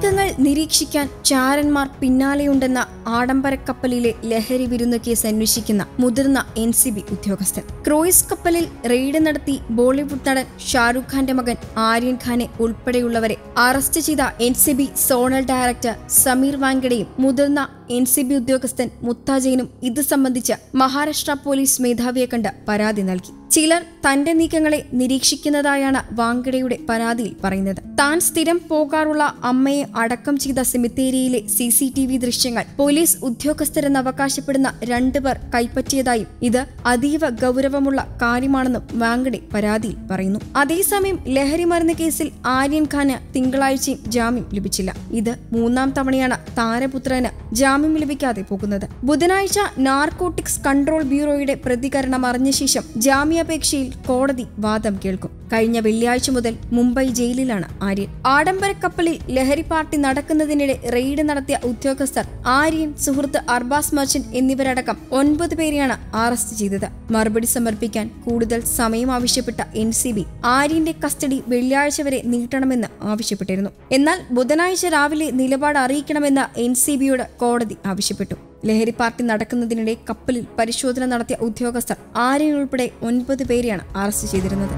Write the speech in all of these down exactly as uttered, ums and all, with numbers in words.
നീക്കങ്ങൾ നിരീക്ഷിക്കാൻ ചാരന്മാർ പിന്നാലെയുണ്ടെന്ന ആഡംബര കപ്പലിലെ ലഹരി വിരുന്ന് കേസ് അന്വേഷിക്കുന്ന മുതിർന്ന എൻ സി ബി ഉദ്യോഗസ്ഥൻ. ക്രൂയിസ് കപ്പലിൽ റെയ്ഡ് നടത്തി ബോളിവുഡ് നടൻ ഷാരൂഖ് ഖാന്റെ മകൻ ആര്യൻ ഖാനെ ഉൾപ്പെടെയുള്ളവരെ അറസ്റ്റ് ചെയ്ത N C B zonal director Sameer വാങ്കഡെയും മുതിർന്ന എൻ സി ബി ഉദ്യോഗസ്ഥൻ മുത്താജനും ഇത് സംബന്ധിച്ച് മഹാരാഷ്ട്ര പോലീസ് മേധാവിയെ കണ്ട് പരാതി നൽകി. ചിലർ തന്റെ നീക്കങ്ങളെ നിരീക്ഷിക്കുന്നതായാണ് വാങ്കഡയുടെ പരാതിയിൽ പറയുന്നത്. താൻ സ്ഥിരം പോകാറുള്ള അമ്മയെ അടക്കം ചെയ്ത സെമിത്തേരിയിലെ സി സി ടി വി ദൃശ്യങ്ങൾ പോലീസ് ഉദ്യോഗസ്ഥരെന്ന് അവകാശപ്പെടുന്ന രണ്ടുപേർ കൈപ്പറ്റിയതായും ഇത് അതീവ ഗൗരവമുള്ള കാര്യമാണെന്നും വാങ്കഡെ പരാതിയിൽ പറയുന്നു. അതേസമയം ലഹരി മരുന്ന് കേസിൽ ആര്യൻ ഖാന് തിങ്കളാഴ്ചയും ജാമ്യം ലഭിച്ചില്ല. ഇത് മൂന്നാം തവണയാണ് താരപുത്രന് ജാമ്യം ലഭിക്കാതെ പോകുന്നത്. ബുധനാഴ്ച നാർക്കോട്ടിക്സ് കൺട്രോൾ ബ്യൂറോയുടെ പ്രതികരണം അറിഞ്ഞ ശേഷം ജാമ്യാപേക്ഷയിൽ കോടതി വാദം കേൾക്കും. കഴിഞ്ഞ വെള്ളിയാഴ്ച മുതൽ മുംബൈ ജയിലിലാണ് ആര്യൻ. ആഡംബര കപ്പലിൽ ലഹരി പാർട്ടി നടക്കുന്നതിനിടെ റെയ്ഡ് നടത്തിയ ഉദ്യോഗസ്ഥർ ആര്യൻ, സുഹൃത്ത് അർബാസ് മർച്ചന്റ് എന്നിവരടക്കം ഒൻപത് പേരെയാണ് അറസ്റ്റ് ചെയ്തത്. മറുപടി സമർപ്പിക്കാൻ കൂടുതൽ സമയം ആവശ്യപ്പെട്ട എൻ സി ബി ആര്യന്റെ കസ്റ്റഡി വെള്ളിയാഴ്ച വരെ നീട്ടണമെന്ന് ആവശ്യപ്പെട്ടിരുന്നു. എന്നാൽ ബുധനാഴ്ച രാവിലെ നിലപാട് അറിയിക്കണമെന്ന് എൻ സി ബിയോട് കോടതി ആവശ്യപ്പെട്ടു. ലഹരി പാർട്ടി നടക്കുന്നതിനിടെ കപ്പലിൽ പരിശോധന നടത്തിയ ഉദ്യോഗസ്ഥർ ആര്യൻ ഉൾപ്പെടെ ഒൻപത് പേരെയാണ് അറസ്റ്റ് ചെയ്തിരുന്നത്.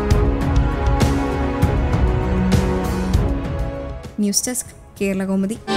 News desk, Keralakaumudi.